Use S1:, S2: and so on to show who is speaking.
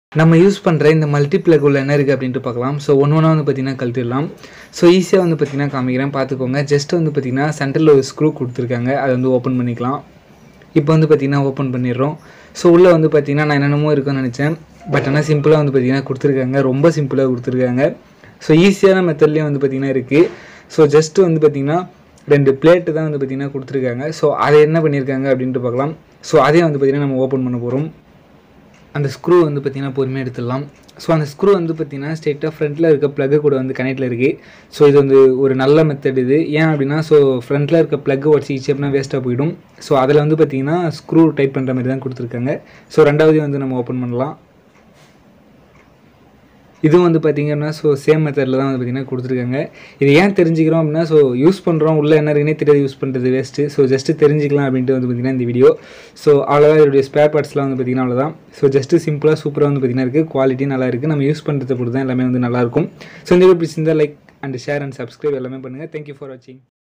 S1: நம்ம யூஸ் பண்ணுற இந்த மல்டி பிளக் உள்ள என்ன இருக்குது அப்படின்ட்டு பார்க்கலாம். ஸோ ஒன்று வந்து பார்த்திங்கன்னா கழட்டிடலாம். ஸோ ஈஸியாக வந்து பார்த்திங்கன்னா காமிக்கிறேன், பார்த்துக்கோங்க. ஜஸ்ட் வந்து பார்த்திங்கன்னா சென்டரில் ஒரு ஸ்க்ரூ கொடுத்துருக்காங்க, அதை வந்து ஓப்பன் பண்ணிக்கலாம். இப்போ வந்து பார்த்திங்கன்னா ஓப்பன் பண்ணிடுறோம். ஸோ உள்ளே வந்து பார்த்திங்கன்னா நான் என்னென்னமோ இருக்குன்னு நினச்சேன், பட் ஆனால் சிம்பிளாக வந்து பார்த்திங்கன்னா கொடுத்துருக்காங்க, ரொம்ப சிம்பிளாக கொடுத்துருக்காங்க. ஸோ ஈஸியான மெத்தட்லேயும் வந்து பார்த்திங்கன்னா இருக்குது. ஸோ ஜஸ்ட்டு வந்து பார்த்திங்கன்னா 2 பிளேட்டு தான் வந்து பார்த்திங்கன்னா கொடுத்துருக்காங்க. ஸோ அதை என்ன பண்ணியிருக்காங்க அப்படின்ட்டு பார்க்கலாம். ஸோ அதையும் வந்து பார்த்திங்கன்னா நம்ம ஓப்பன் பண்ண போகிறோம். அந்த ஸ்க்ரூ வந்து பார்த்திங்கன்னா பொறுமையாக எடுத்துடலாம். ஸோ அந்த ஸ்க்ரூ வந்து பார்த்திங்கன்னா ஸ்ட்ரெயிட்டாக ஃப்ரண்ட்டில் இருக்க ப்ளக்கு கூட வந்து கனெக்டில் இருக்குது. ஸோ இது வந்து ஒரு நல்ல மெத்தட் இது. ஏன் அப்படின்னா ஸோ ஃப்ரண்ட்டில் இருக்க ப்ளக்கு உடச்சிக்கிச்சு அப்படின்னா வேஸ்ட்டாக போயிடும். ஸோ அதில் வந்து பார்த்திங்கன்னா ஸ்க்ரூ டைட் பண்ணுற மாதிரி தான் கொடுத்துருக்காங்க. ஸோ ரெண்டாவதையும் வந்து நம்ம ஓப்பன் பண்ணலாம். இதுவும் வந்து பார்த்திங்கன்னா ஸோ சேம் மெத்தடில் தான் வந்து பார்த்திங்கன்னா கொடுத்துருக்காங்க. இது ஏன் தெரிஞ்சுக்கிறோம் அப்படின்னா ஸோ யூஸ் பண்ணுறோம், உள்ளே என்ன இருக்குன்னே தெரியாது, யூஸ் பண்ணுறது வேஸ்ட்டு. ஸோ ஜஸ்ட்டு தெரிஞ்சிக்கலாம் அப்படின்ட்டு வந்து பார்த்திங்கன்னா இந்த வீடியோ. ஸோ அவ்வளோதான், இதோடைய ஸ்பேர் பார்ட்ஸ்லாம் வந்து பார்த்திங்கன்னா அவ்வளோதான். ஸோ ஜஸ்ட்டு சிம்பிளாக சூப்பராக வந்து பார்த்திங்கன்னா இருக்குது, குவாலிட்டி நல்லா இருக்குது. நம்ம யூஸ் பண்ணுறதை பொறுத்து தான் எல்லாமே வந்து நல்லாயிருக்கும். ஸோ இந்த வீடியோ பிடிச்சிருந்தால் like and share and subscribe எல்லாமே பண்ணுங்கள். தேங்க்யூ ஃபார் வாட்சிங்.